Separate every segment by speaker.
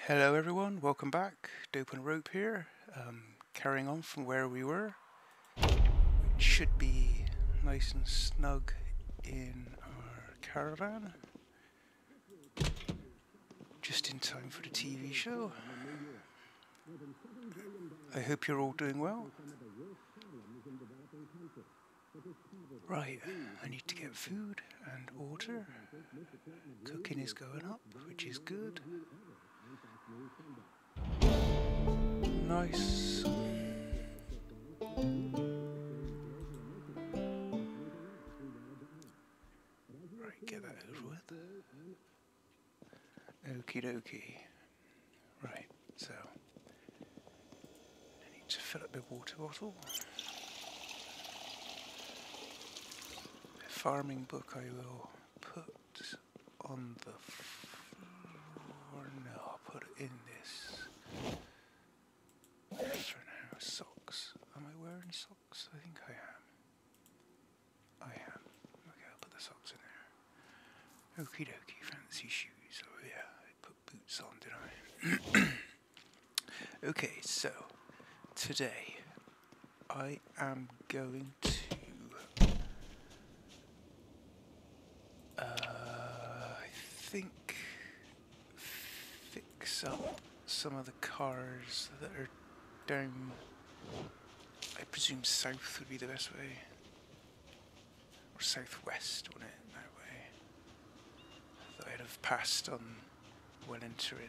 Speaker 1: Hello everyone, welcome back. Dope and Rope here, carrying on from where we were. It should be nice and snug in our caravan. Just in time for the TV show. I hope you're all doing well. Right, I need to get food and water. Cooking is going up, which is good. Nice. Right, get that over with. Okie dokie. Right, so I need to fill up my water bottle. The farming book I will put on the floor. No, I'll put it in this. For now, socks. Am I wearing socks? I think I am. I am. Okay, I'll put the socks in there. Okie dokie, fancy shoes. Oh yeah, I put boots on, did I? Okay, so today I am going to I think fix up some of the cars that are down, I presume south would be the best way, or southwest, wouldn't it, that way. I thought I'd have passed on when entering,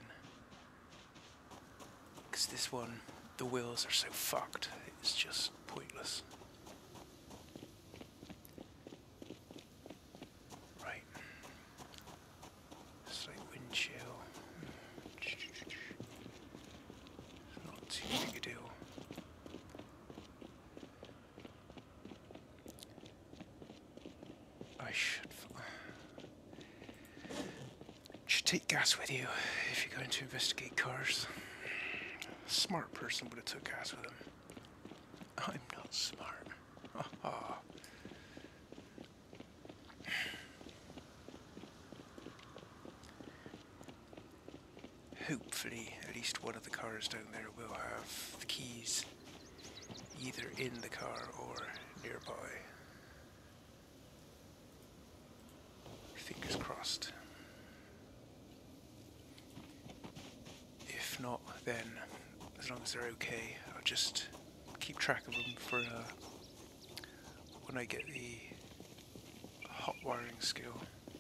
Speaker 1: because this one, the wheels are so fucked, it's just pointless. Right, slight wind chill. Not too big a deal. I should take gas with you if you're going to investigate cars. A smart person would have took gas with him. I'm not smart. Hopefully, at least one of the cars down there will have the keys either in the car or nearby. Fingers crossed. If not, then as long as they're okay, I'll just keep track of them for when I get the hot wiring skill.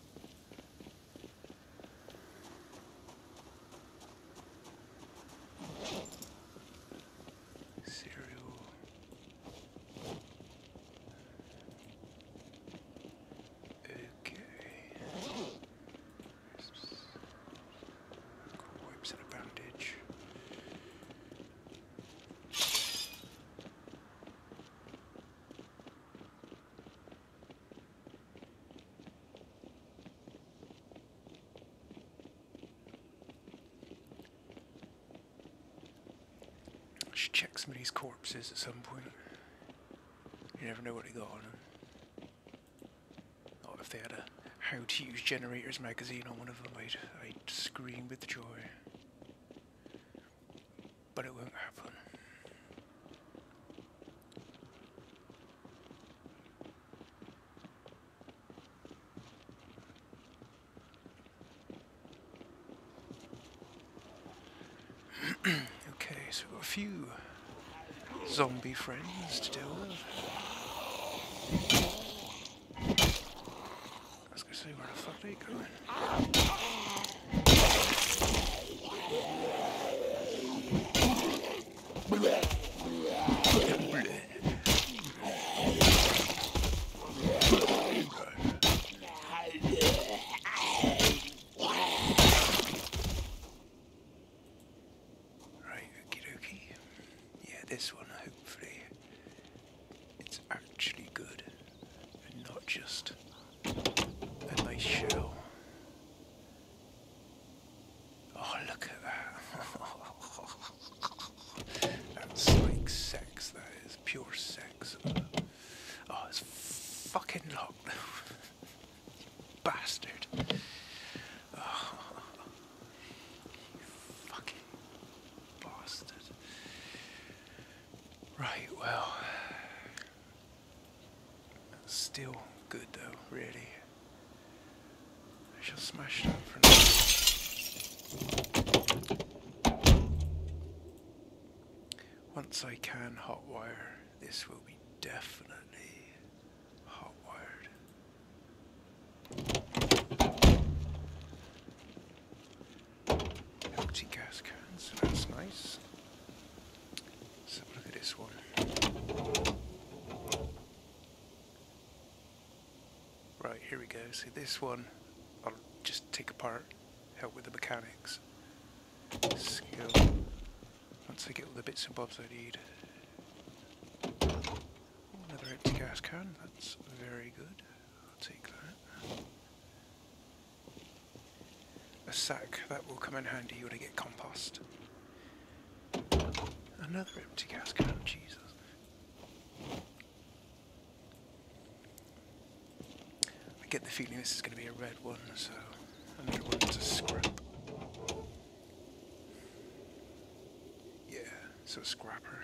Speaker 1: Should check some of these corpses at some point. You never know what they got on them. Or if they had a How to Use Generators magazine on one of them, I'd scream with joy. But it won't happen. Okay, so we've got a few zombie friends to deal with. I was gonna say, where the fuck are they going? This one, hopefully, it's actually good and not just a nice shell. Oh, look at that. That's like sex, that is pure sex. Oh, it's fucking locked. Bastard. Oh, you fucking Right, well, still good though, really. I shall smash that for now. Once I can hotwire, this will be definitely hotwired. Empty gas cans, so that's nice. Let's have a look at this one. Right, here we go. See this one, I'll just take apart, help with the mechanics. Skill. Once I get all the bits and bobs I need. Another empty gas can, that's very good. I'll take that. A sack, that will come in handy when I get compost. Another empty gas can, Jesus. I get the feeling this is going to be a red one, so another one to scrap. Yeah, so a scrapper.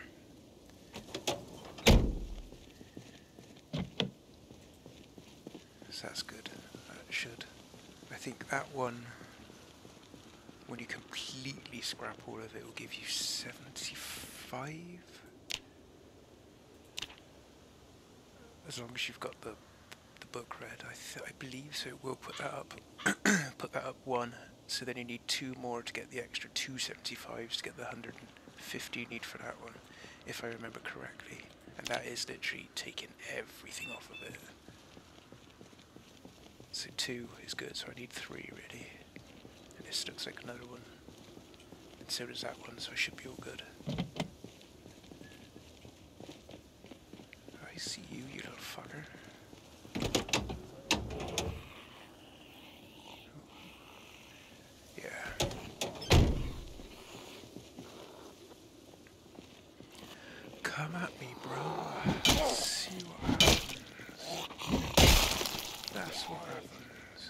Speaker 1: So that's good. That should. I think that one, when you completely scrap all of it, will give you 75. As long as you've got the book read, I believe so. It will put that up. Put that up one. So then you need 2 more to get the extra 275s to get the 150 you need for that one, if I remember correctly. And that is literally taking everything off of it. So 2 is good, so I need 3 really. And this looks like another one. And so does that one, so I should be all good. I see you, you little fucker. Yeah. Come at me, bro. Let's see what happens. That's what happens.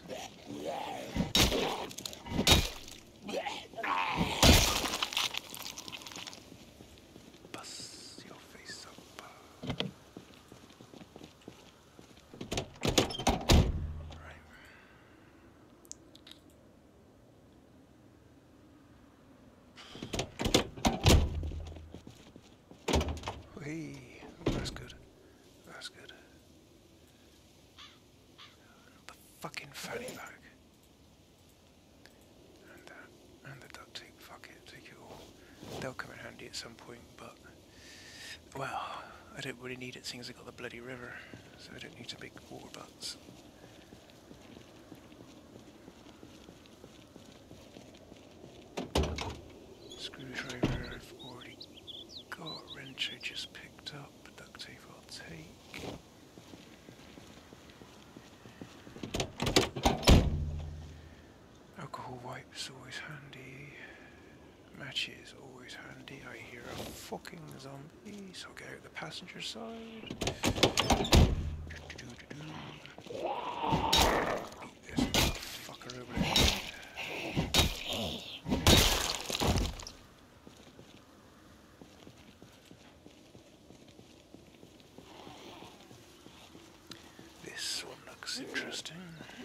Speaker 1: Bust your face up. Right. Hey, oh, that's good. That's good. The fucking fanny bag. And the duct tape, fuck it, take it all. They'll come in handy at some point, but, well, I don't really need it seeing as I got the bloody river, so I don't need to make water butts. Screwdriver I've already got, wrench I just picked up, duct tape I'll take. Alcohol wipes always handy. Matches always handy. I hear a fucking zombie, so I'll get out the passenger side. Beat this motherfucker over the head. This one looks interesting.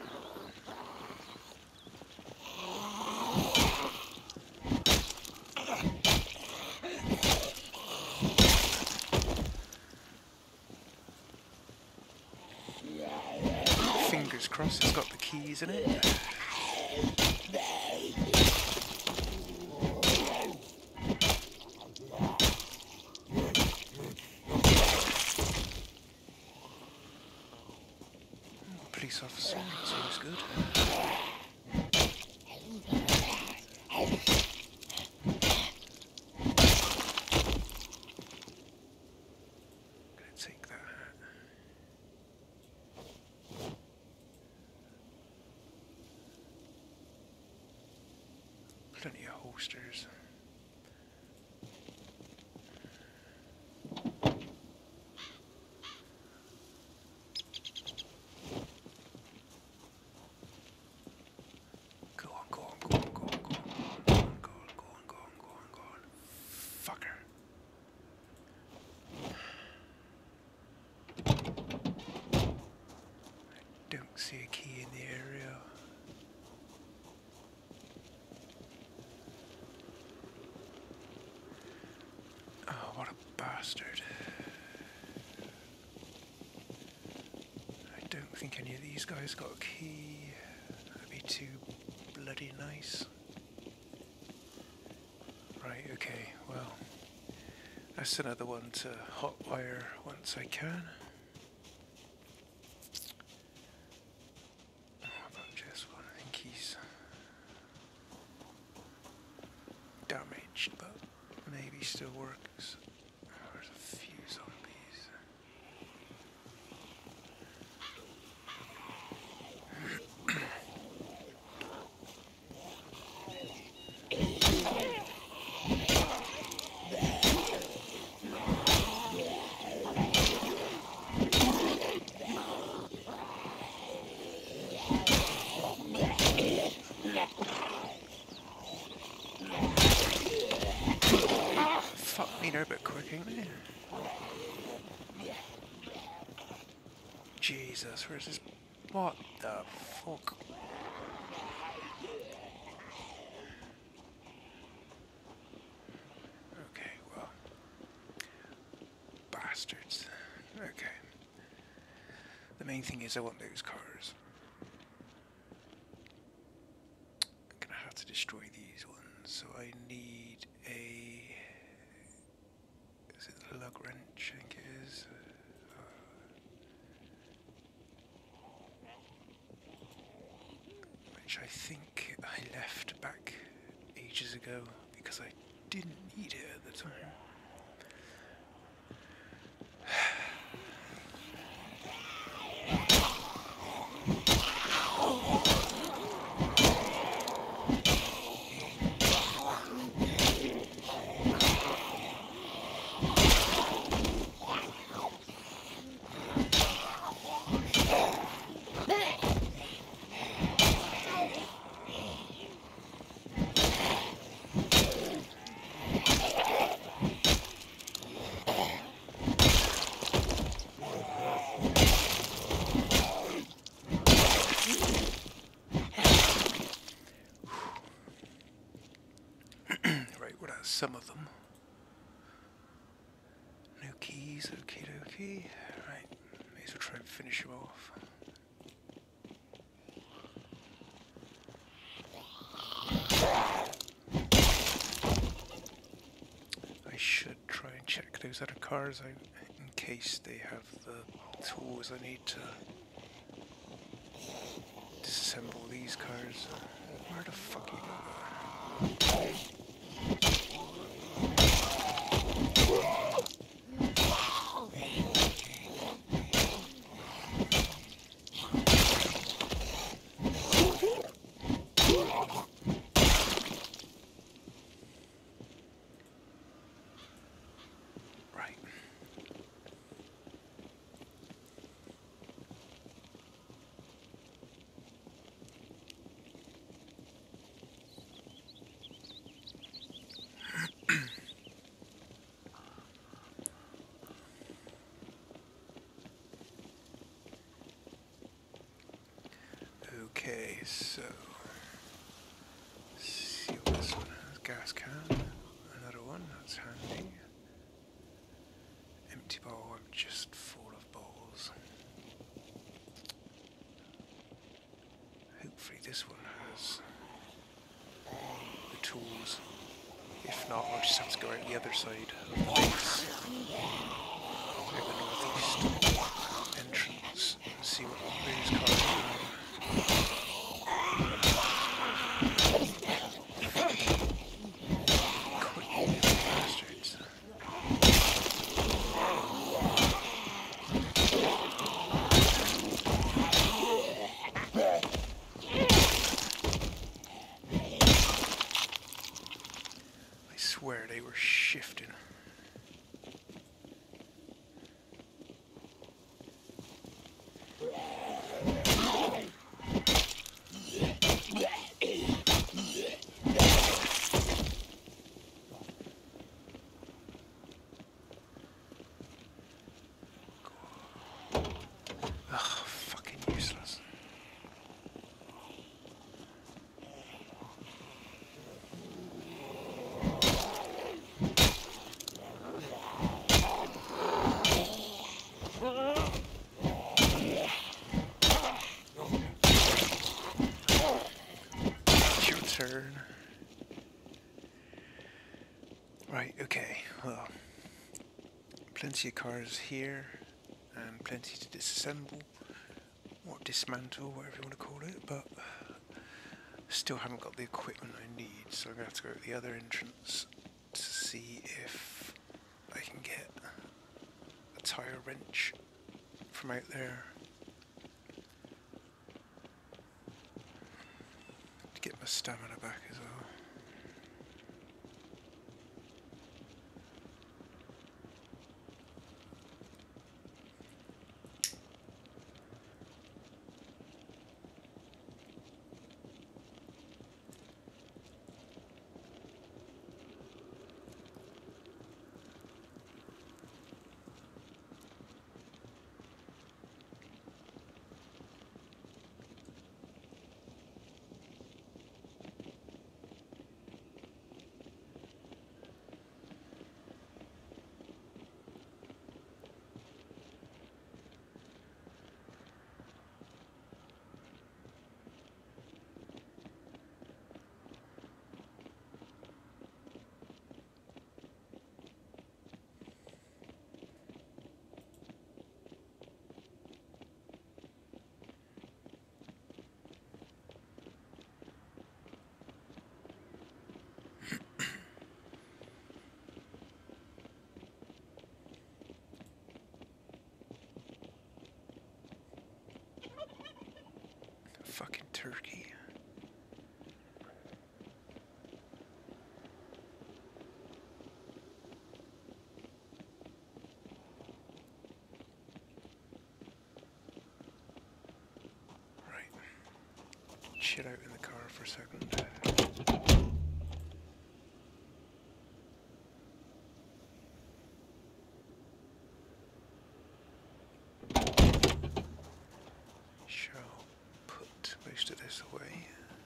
Speaker 1: Fingers crossed it's got the keys in it. Police officer, that's always good. Gonna take that hat. Plenty of holsters. Go on, go on, go on, go on, go on, go on, go on, go on, go on, go on, go on. Fucker. see a key in the area. Oh, what a bastard. I don't think any of these guys got a key. That'd be too bloody nice. Right, okay, well, that's another one to hotwire once I can. How about just one? I think he's damaged, but maybe still works. There's a few zombies. Fuck me, they're a bit quick, ain't they? Jesus, where's this? What the fuck? Okay, well. Bastards. Okay. The main thing is I want those cars. I'm gonna have to destroy these ones, so I need a... Is it the lug wrench? I think it is. Which I think I left back ages ago because I didn't need it at the time. Some of them. No keys, okie dokie. Right, may as well try and finish him off. I should try and check those other cars out in case they have the tools I need to disassemble these cars. Where the fuck are you going? Okay, so see what this one has. Gas can, another one, that's handy. Empty bowl, I'm just full of bowls. Hopefully this one has the tools. If not, I'll just have to go out the other side of the base. Out the northeast entrance and see what those cars are. I swear they were shifting. Ugh, fucking useless. Right, okay, well, plenty of cars here, and plenty to disassemble, or dismantle, whatever you want to call it, but still haven't got the equipment I need, so I'm going to have to go to the other entrance to see if I can get a tyre wrench from out there to get my stamina back as well. Fucking turkey. Right. Chill out in the car for a second. Shall put most of this away.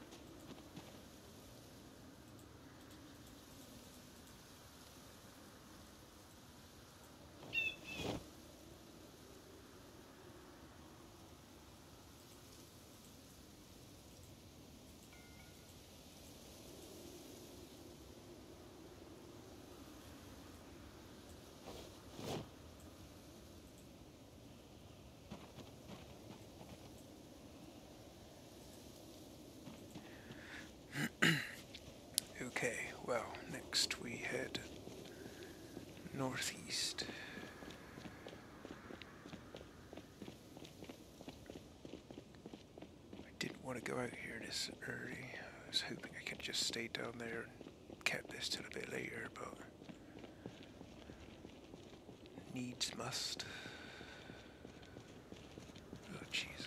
Speaker 1: Okay, well, next we head northeast. I didn't want to go out here this early. I was hoping I could just stay down there and kept this till a bit later, but needs must. Oh, Jesus.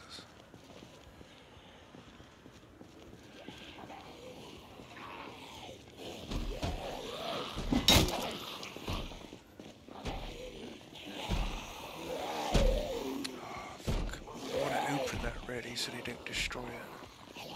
Speaker 1: Ready so they don't destroy it.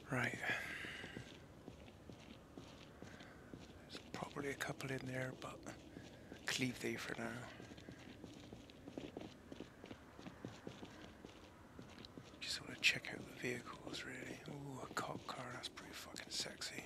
Speaker 1: Right. There's probably a couple in there, but leave they for now. Just want to check out the vehicles, really. Ooh, a cop car, that's pretty fucking sexy.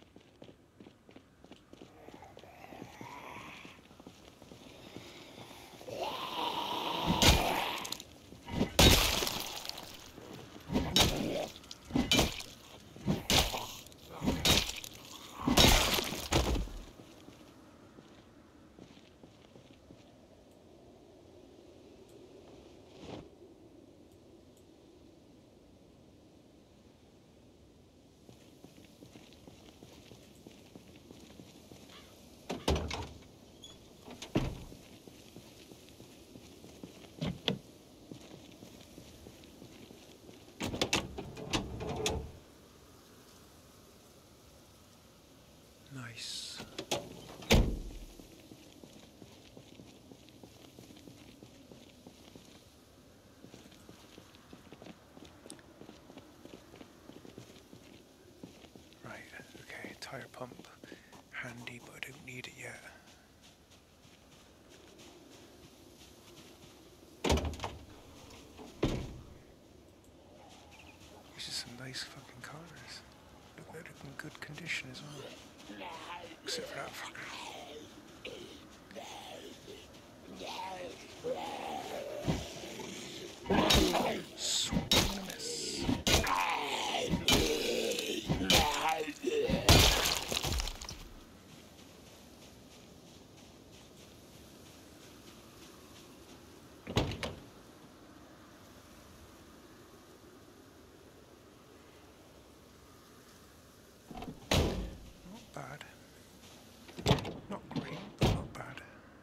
Speaker 1: Nice. Right, okay, tire pump. Handy, but I don't need it yet. These are some nice fucking cars. Look, they're in good condition as well. Except for that fucker. Swing and a miss. Not bad. Not great, but not bad.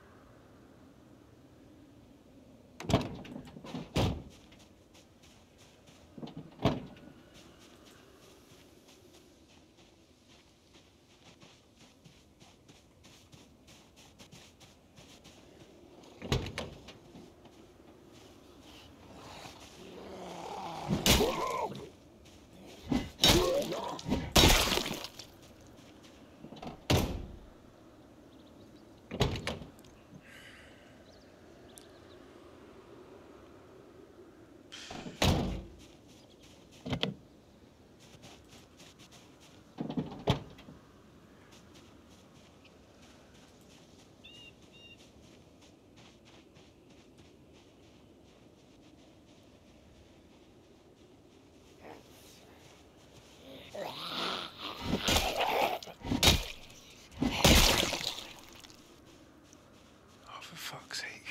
Speaker 1: Oh, for fuck's sake.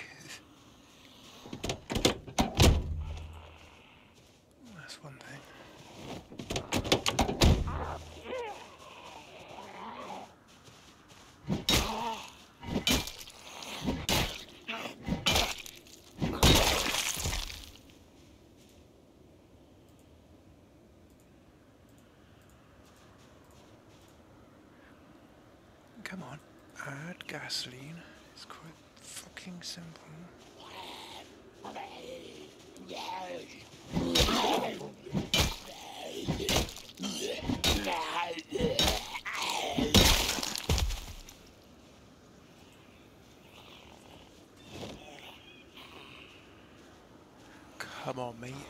Speaker 1: That's one thing. Come on, add gasoline. It's quite fucking simple. Come on, mate.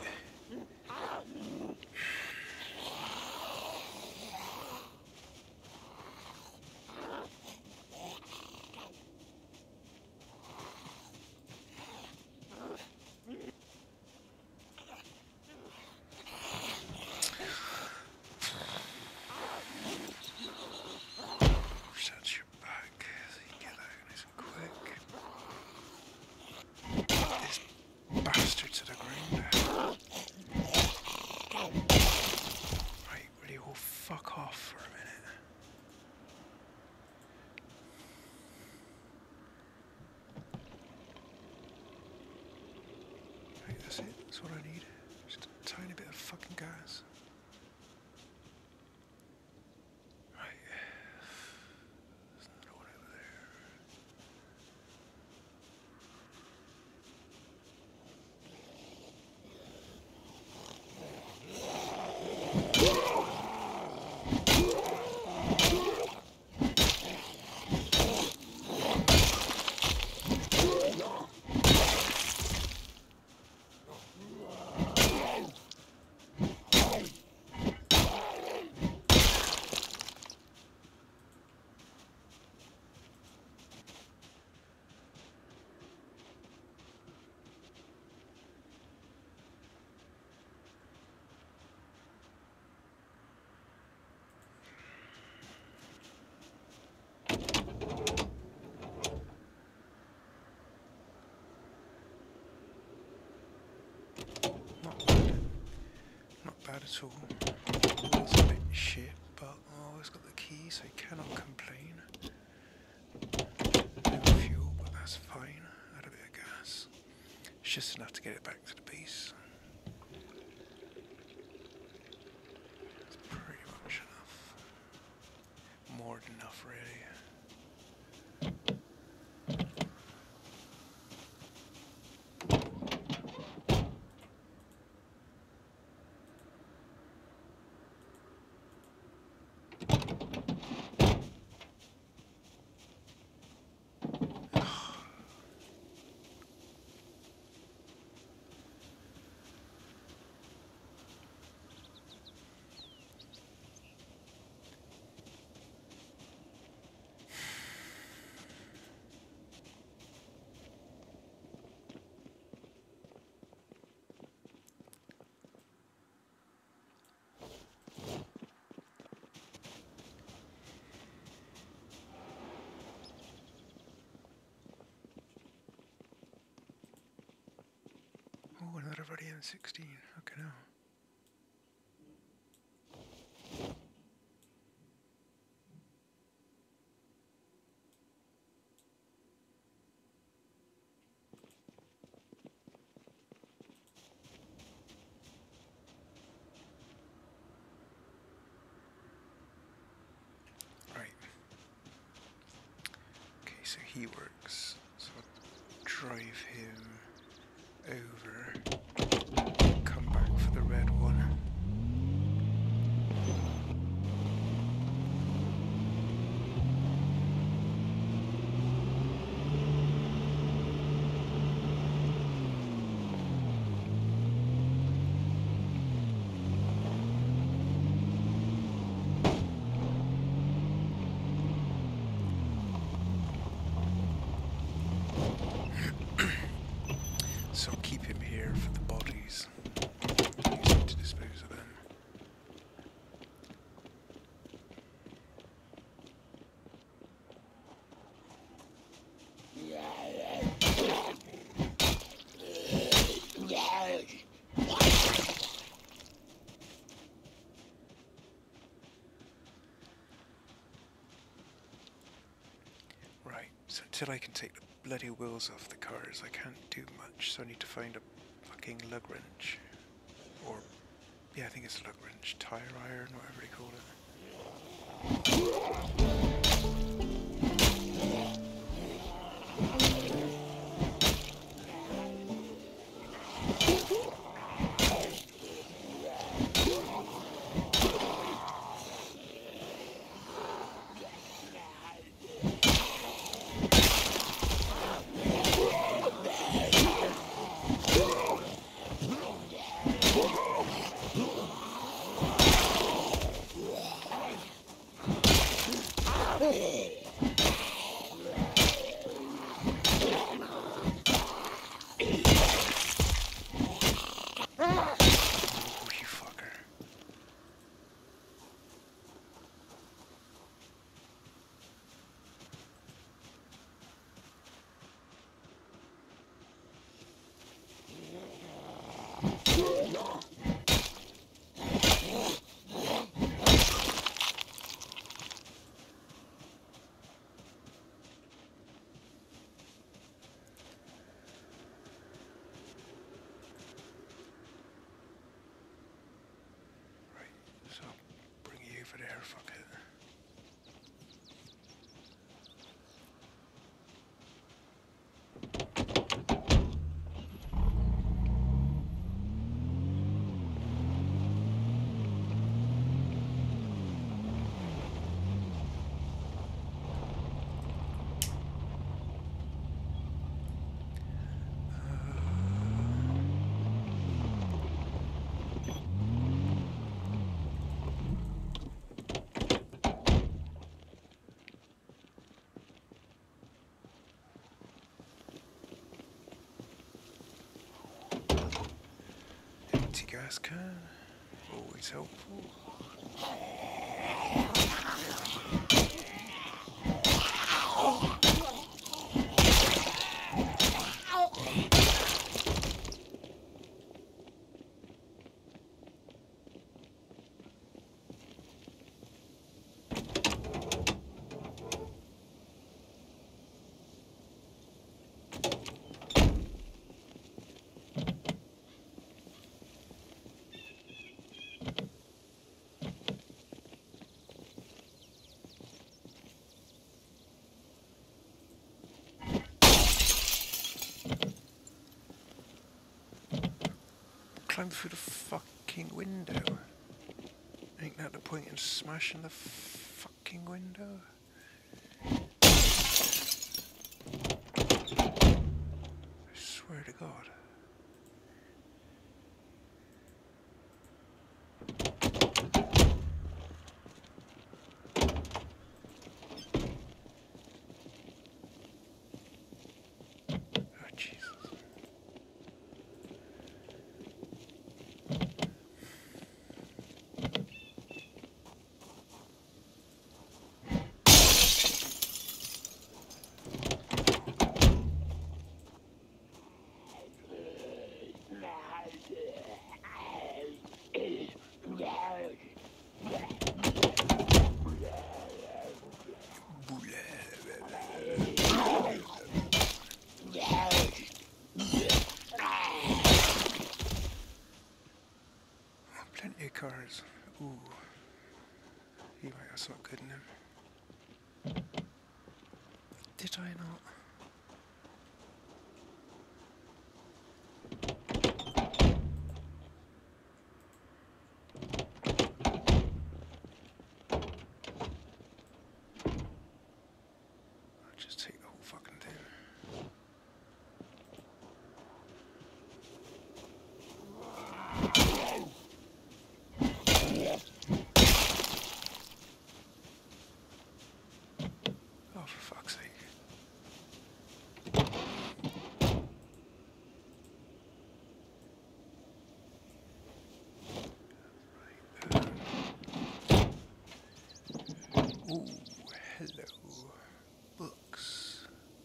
Speaker 1: Set your back so you can get out nice and quick. This bastard to the ground. Right, will you all fuck off for a minute? Right, that's it. That's what I need. Just a tiny bit of fucking gas. Right. There's another one over there. bad at all. It's a bit shit, but I always got the key, so I cannot complain. No fuel, but that's fine. Add a bit of gas. It's just enough to get it back to the base. It's pretty much enough. More than enough, really. Oh, another bloody M16. Okay, now. Right. Okay, so he works. So I'll drive him over, come back for the red one. So I'll keep him here for the bodies. Use him to dispose of them. Right, so until I can take the bloody wheels off the cars, I can't do much, so I need to find a fucking lug wrench. Or, yeah, I think it's a lug wrench, tire iron, whatever they call it. So, bring you over there, fuck it. Gas can, always helpful. climb through the fucking window. Ain't that the point in smashing the fucking window? I swear to God. Oh, Jesus. Plenty of cars. Ooh. He might have something good in him. Did I not? I'll just take the whole fucking thing. Oh, for fuck's sake. Ooh, hello. Books.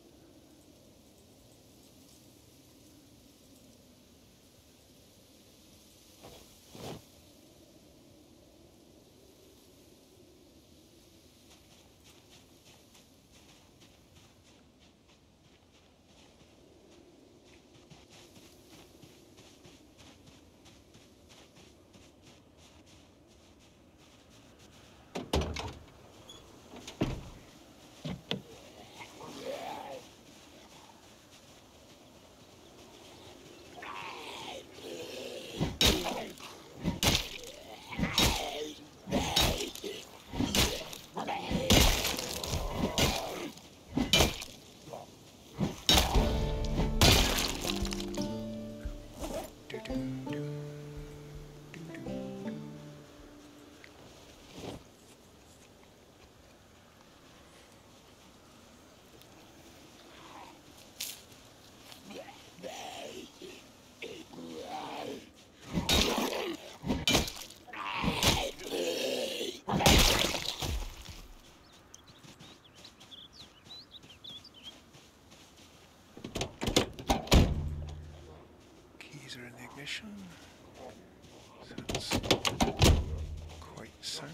Speaker 1: Keys are in the ignition. Sounds quite sound.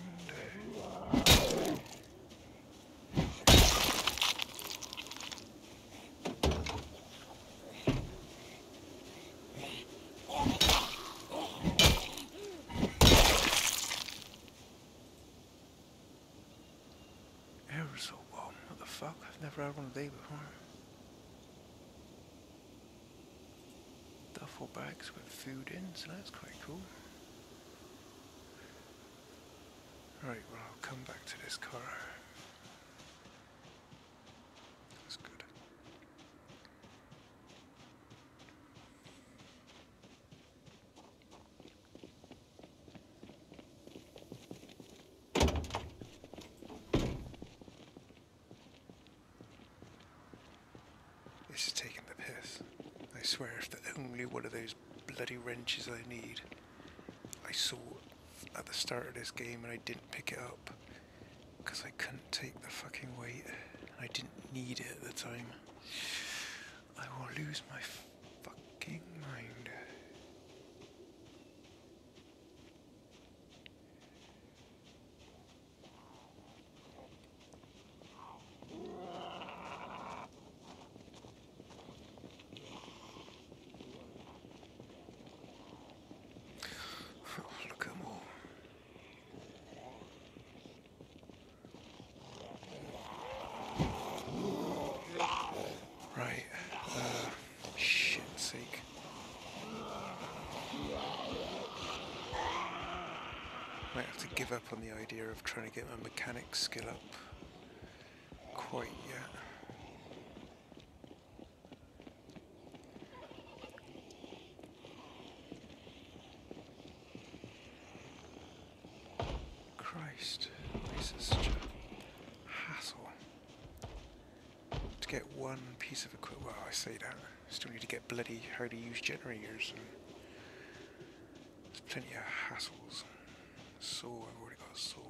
Speaker 1: Aerosol bomb, what the fuck? I've never had one of these before. Duffel bags with food in, so that's quite cool. Right, well, I'll come back to this car. That's good. This is taking the piss. I swear, if the only one of those bloody wrenches I need I saw at the start of this game and I didn't pick it up because I couldn't take the fucking weight and I didn't need it at the time. I will lose my fucking mind. Look at them all. Right, shit. give up on the idea of trying to get my mechanics skill up quite yet. Christ, this is such a hassle to get one piece of equipment. Well, I say that, I still need to get bloody how to use generators, and there's plenty of hassles. So I've already got a saw.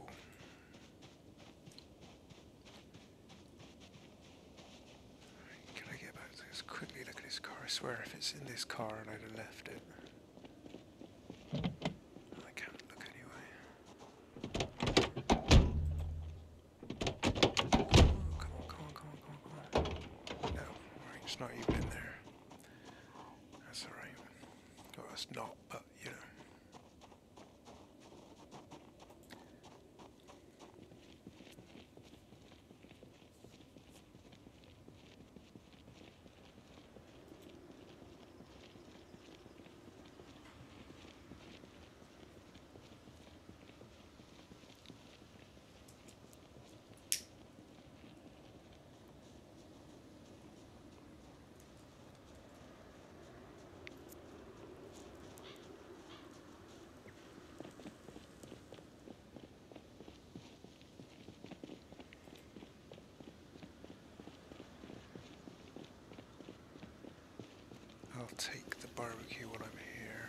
Speaker 1: Can I get back to this quickly? Look at this car. I swear if it's in this car and I'd have left it. I can't look anyway. Oh, come on. No, right, it's not even in there. That's alright. Well, it's not, but you know. I'll take the barbecue when I'm here.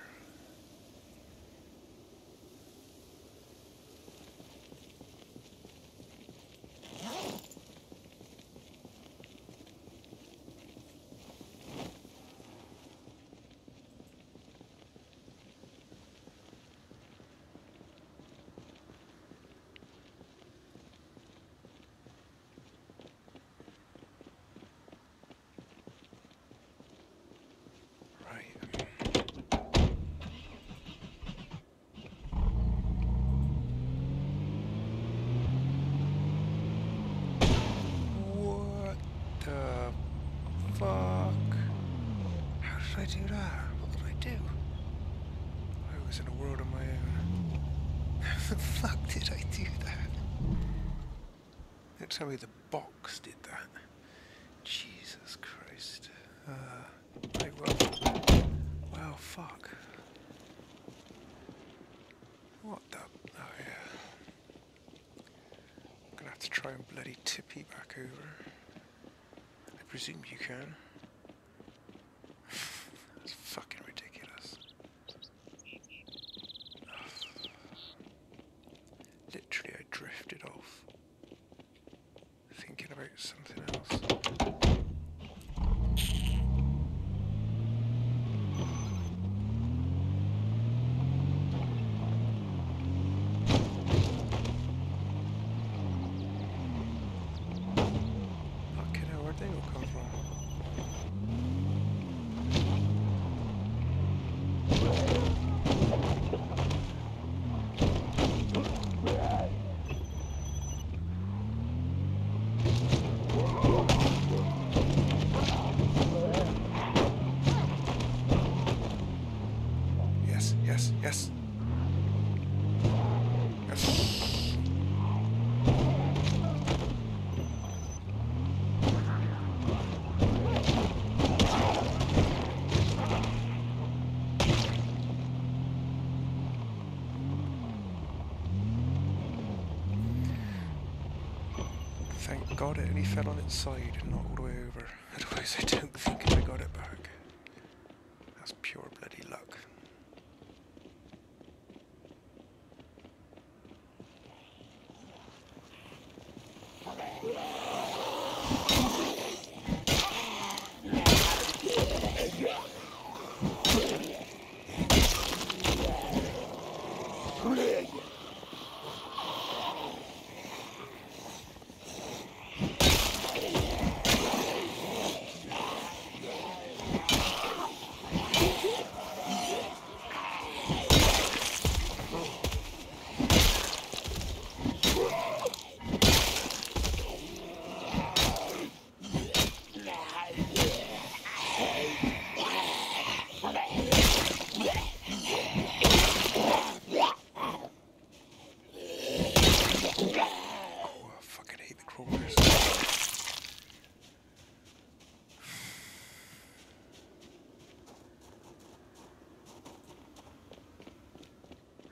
Speaker 1: How did I do that? What did I do? I was in a world of my own. How the fuck did I do that? Don't tell me the box did that. Jesus Christ. Right, well, fuck. What the? Oh yeah. I'm gonna have to try and bloody tip you back over. I presume you can. That's fucking ridiculous. Literally, I drifted off, thinking about something else. Fucking hell, where'd they all come from? Yes. Yes. Thank God it only fell on its side and not all the way over. Otherwise I don't think I got it back. That's pure bloody luck.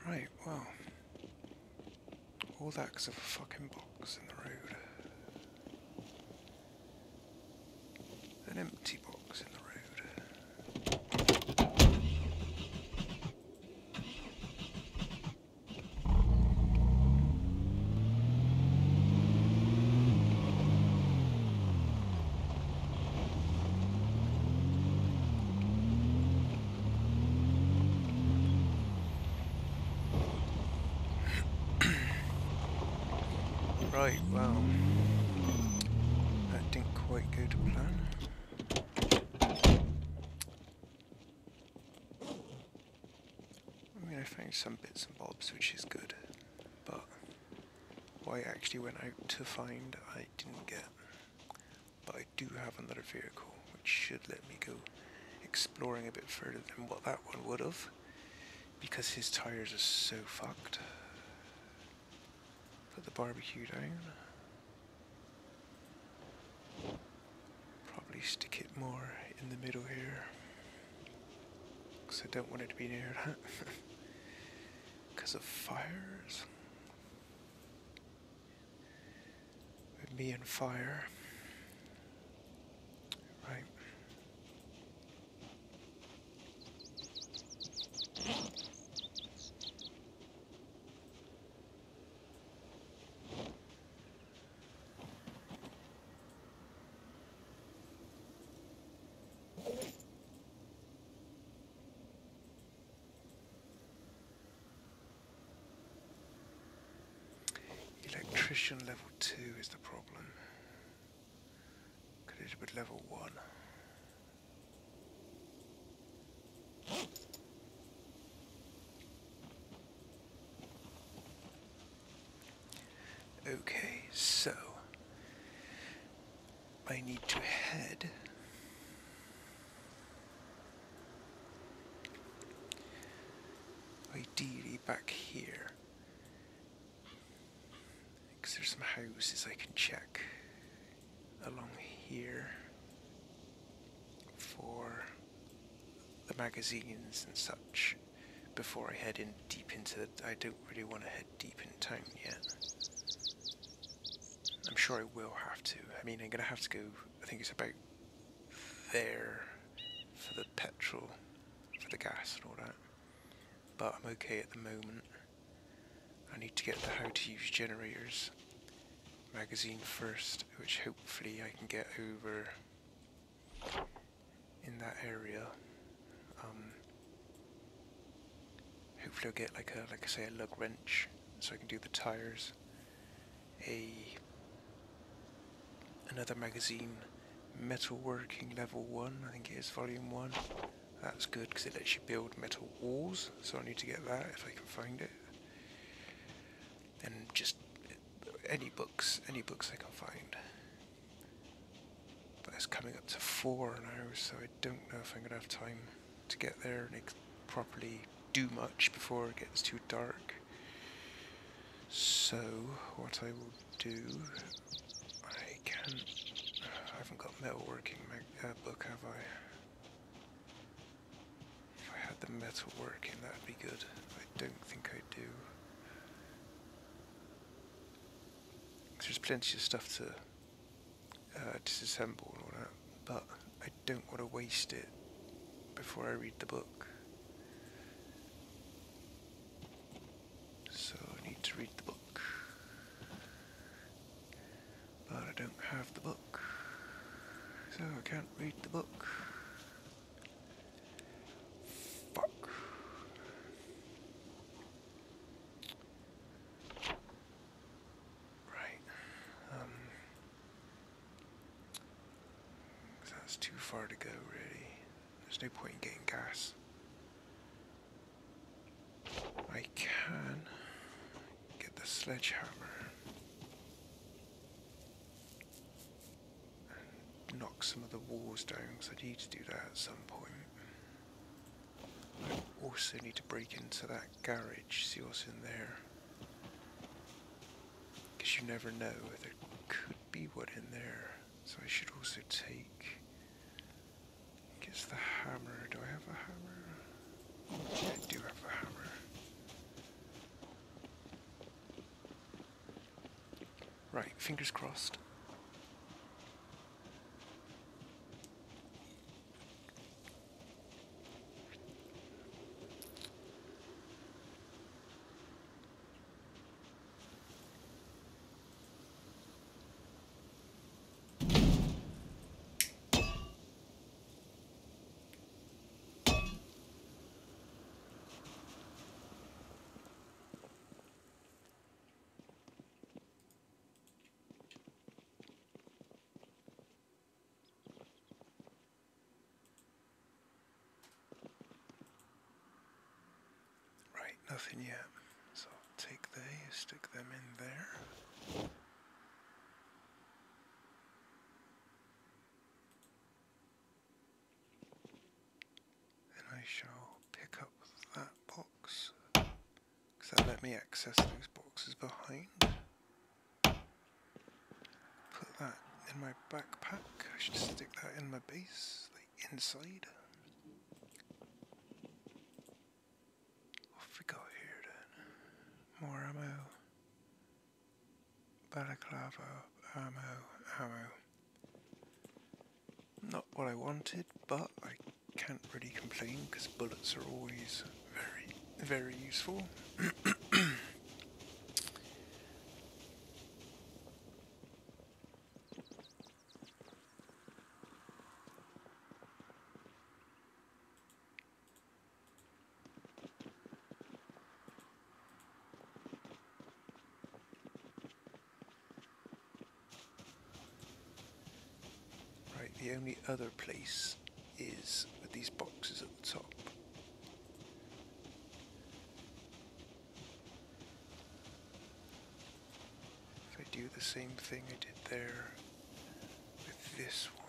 Speaker 1: Right, well, all that because of a fucking box in the road. An empty box in the road. Right, well, that didn't quite go to plan. I mean, I found some bits and bobs, which is good, but what I actually went out to find, I didn't get. But I do have another vehicle, which should let me go exploring a bit further than what that one would have, because his tires are so fucked. Put the barbecue down. Probably stick it more in the middle here, because I don't want it to be near that. Because of fires. With me and fire. Right. Electrician level 2 is the problem. Could it with level 1? Okay, so I need to head ideally back here, because there's some houses I can check along here for the magazines and such before I head in deep into the... I don't really want to head deep in town yet. I'm sure I will have to. I mean, I'm going to have to go, I think it's about there for the petrol, for the gas and all that. But I'm okay at the moment. I need to get the How to Use Generators magazine first, which hopefully I can get over in that area. Hopefully I'll get like I say, a lug wrench, so I can do the tires. Another magazine, Metalworking Level 1, I think it is Volume 1. That's good because it lets you build metal walls, so I need to get that if I can find it. And just any books I can find. But it's coming up to 4 now, so I don't know if I'm going to have time to get there and properly do much before it gets too dark. So, what I will do, I haven't got metalworking book, have I? If I had the metalworking, that'd be good. I don't think I do. There's plenty of stuff to disassemble and all that, but I don't want to waste it before I read the book. So I need to read the book. But I don't have the book. So I can't read the book. Fuck. Right. That's too far to go, really. There's no point in getting gas. I can get the sledgehammer and knock some of the walls down, because I need to do that at some point. I also need to break into that garage, see what's in there. Because you never know, there could be one in there. So I should also take... I guess the hammer. Do I have a hammer? Yeah, I do have a hammer. Right, fingers crossed. Right, nothing yet. So I'll take these, stick them in there. Then I shall pick up that box, because that let me access those boxes behind. Put that in my backpack. I should stick that in my base, like inside. What have we got here then? More ammo. Balaclava, ammo. Not what I wanted, but I can't really complain because bullets are always very useful. Right, the only other place is with these boxes at the top. If I do the same thing I did there with this one.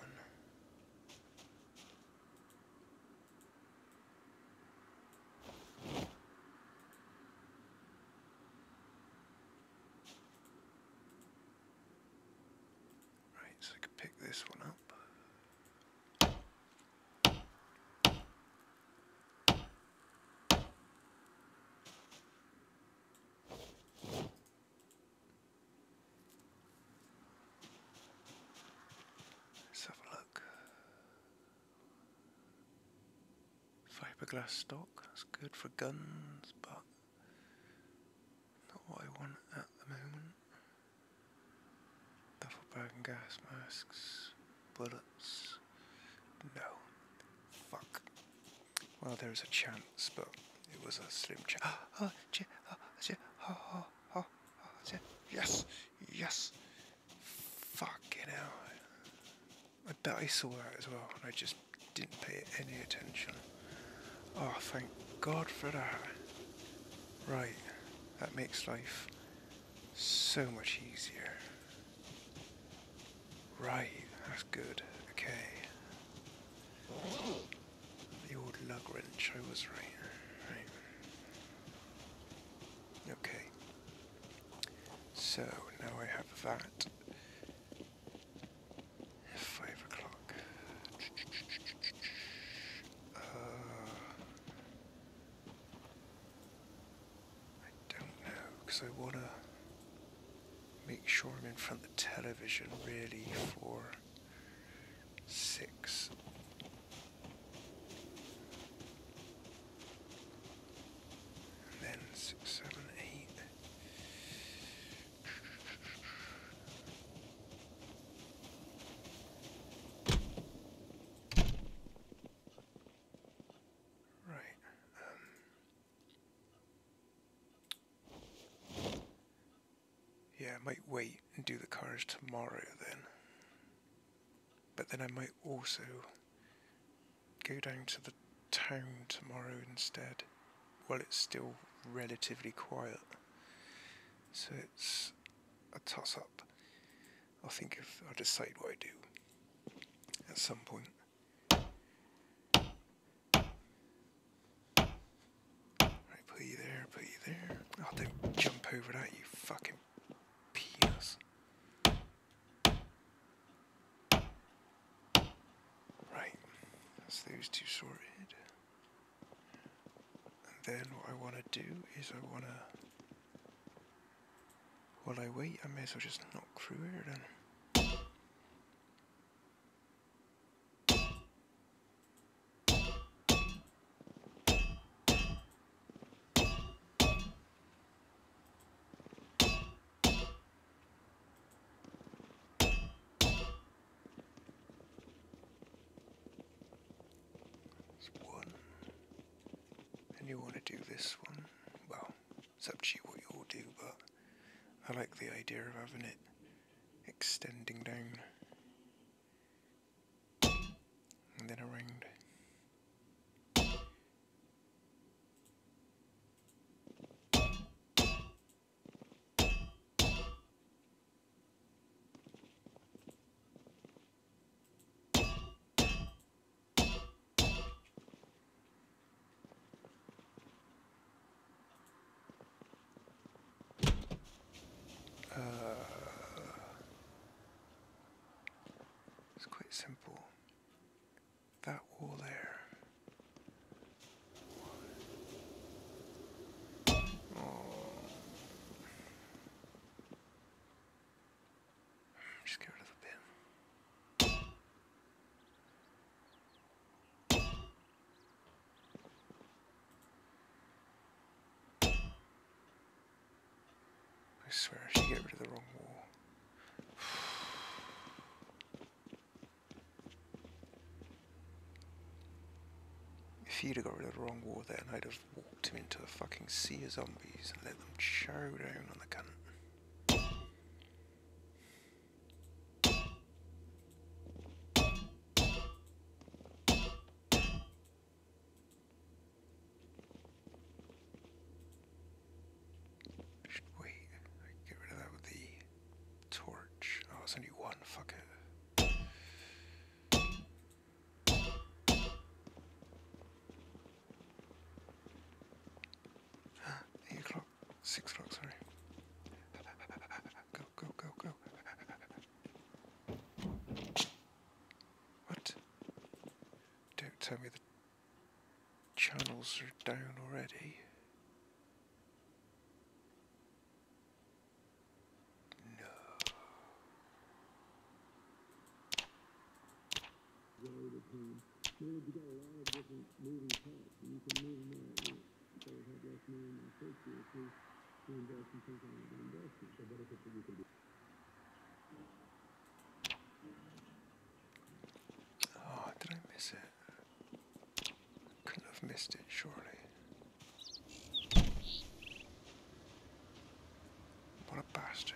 Speaker 1: Right, so I can pick this one up. Let's have a look. Fiberglass stock, that's good for guns, but not what I want at the moment. Duffel bag and gas masks, bullets, no. Fuck. Well, there's a chance, but it was a slim chance. Yes, yes. Fucking hell. I bet I saw that as well, and I just didn't pay any attention. Oh, thank God for that. Right, that makes life so much easier. Right, that's good. Okay. The old lug wrench, I was right. Okay. So, now I have that. 5 o'clock. I don't know, because I want to make sure I'm in front of the television really for 6. And then 6, 7, 8. Right. Yeah, I might wait and do the cars tomorrow then. But then I might also go down to the town tomorrow instead, while it's still relatively quiet. So it's a toss-up. I'll decide what I do at some point. Right, put you there. Oh, don't jump over that, you fucking penis. Right, that's those two sorted. And then what I want to do is I want to While I wait, I may as well just knock through here then. That's one. And you want to do this one. Well, it's up to you what you'll do, but I like the idea of having it extending down and then around. It's quite simple. That wall there. Oh. Just get rid of the bin. I swear I should get rid of the wrong wall. If he'd have got rid of the wrong wall then, I'd have walked him into a fucking sea of zombies and let them chow down on the cunt. Just wait, I can get rid of that with the torch. Oh, it's only one, fuck it. 8 o'clock, 6 o'clock, sorry. Go, go, go, go. What? Don't tell me the channels are down already. No. Oh, did I miss it? Couldn't have missed it, surely. What a bastard.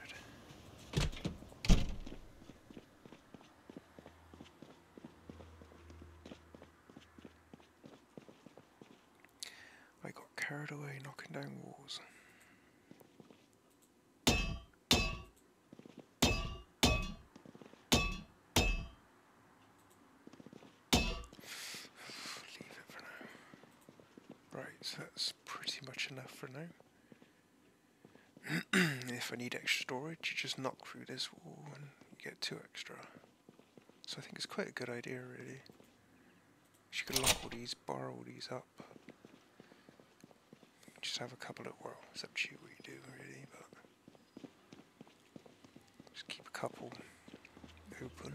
Speaker 1: I got carried away knocking down walls. Leave it for now. Right, so that's pretty much enough for now. If I need extra storage, you just knock through this wall and get 2 extra. So I think it's quite a good idea, really. You could lock all these, bar all these up. Just have a couple of, well, it's up to you what you do, really, but just keep a couple open.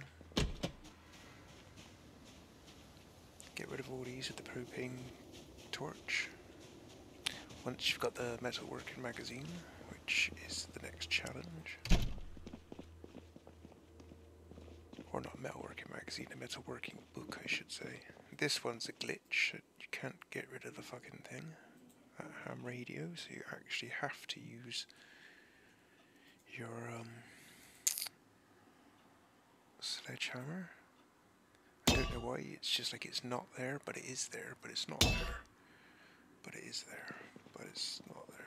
Speaker 1: Get rid of all these with the propane torch. Once you've got the metalworking magazine, which is the next challenge. Or not metalworking magazine, a metalworking book, I should say. This one's a glitch. You can't get rid of the fucking thing. That ham radio, so you actually have to use your sledgehammer. I don't know why, it's just like it's not there, but it is there, but it's not there. But it is there, but it's not there.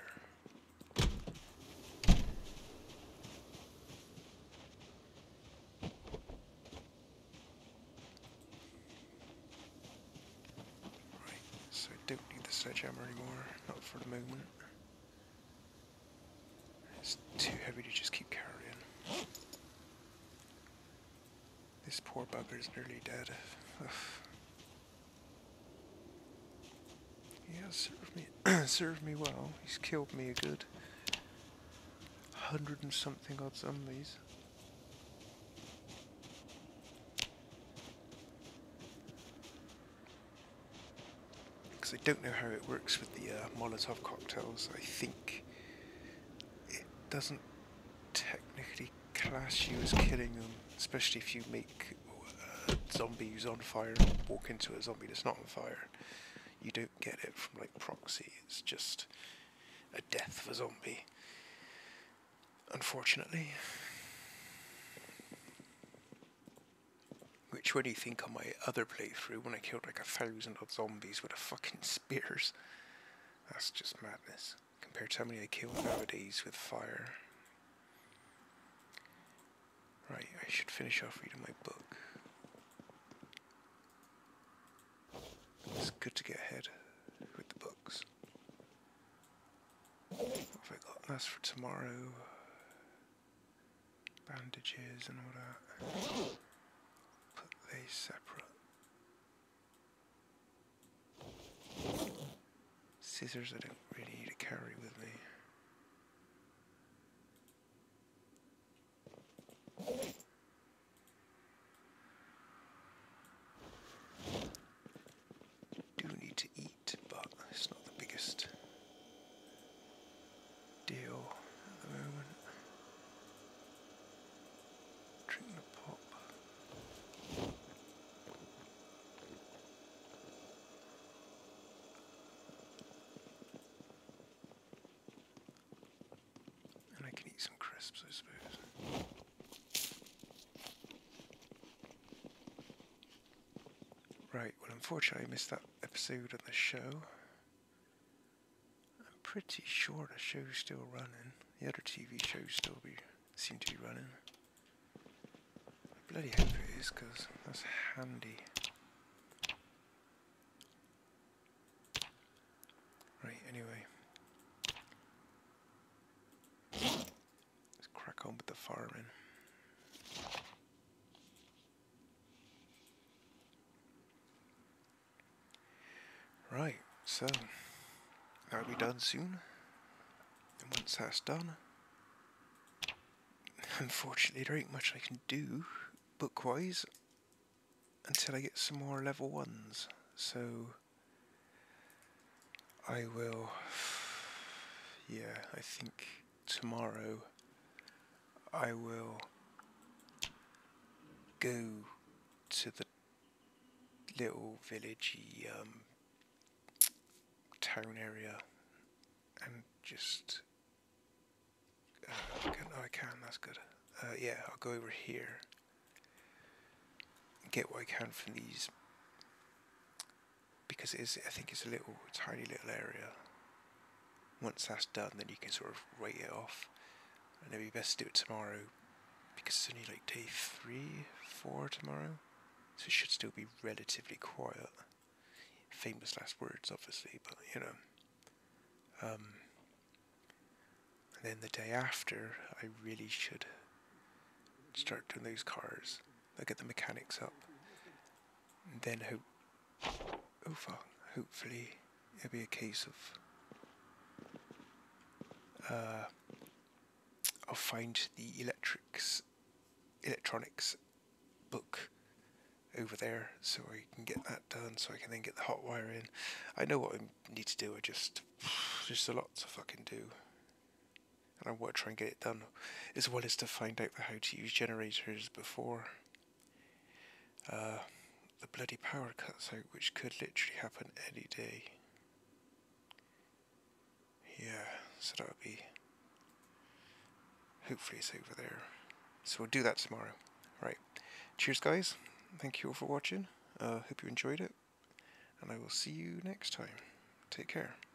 Speaker 1: So I don't need the sledgehammer anymore, not for the moment. It's too heavy to just keep carrying. This poor bugger's nearly dead. Ugh. He has served me, served me well. He's killed me a good 100 and something odd zombies. Because I don't know how it works with the Molotov cocktails. I think it doesn't technically class you as killing them, especially if you make a zombie who's on fire walk into a zombie that's not on fire. You don't get it from like proxy, it's just a death of a zombie, unfortunately. Which, when you think on my other playthrough, when I killed like 1,000 odd zombies with a fucking spears, that's just madness compared to how many I kill nowadays with fire. Right, I should finish off reading my book. It's good to get ahead with the books. What have I got? That's for tomorrow. Bandages and all that. Put these separate. Scissors I don't really need to carry with me. Do need to eat, but it's not the biggest deal at the moment. Drink the pop. And I can eat some crisps, I suppose. Right, well, unfortunately I missed that episode of the show. I'm pretty sure the show's still running. The other TV shows still seem to be running. I bloody hope it is, because that's handy. Right, anyway. Let's crack on with the farming. Right, so that'll be done soon. And once that's done, unfortunately there ain't much I can do book-wise until I get some more level 1s. So I will, yeah, I think tomorrow I will go to the little villagey town area and just I can, that's good. Yeah, I'll go over here and get what I can from these, because I think it's a tiny little area. Once that's done, then you can sort of write it off, and it'd be best to do it tomorrow, because it's only like day 3, 4 tomorrow, so it should still be relatively quiet. Famous last words, obviously, but you know. And then the day after, I really should start doing those cars. I'll get the mechanics up, and then hopefully it'll be a case of I'll find the electronics book over there, so I can get that done, so I can then get the hot wire in. I know what I need to do, there's a lot to fucking do. And I want to try and get it done, as well as to find out how to use generators before the bloody power cuts out, which could literally happen any day. Yeah, so that'll be, hopefully it's over there. So we'll do that tomorrow. Right, cheers guys, thank you all for watching, hope you enjoyed it, and I will see you next time. Take care.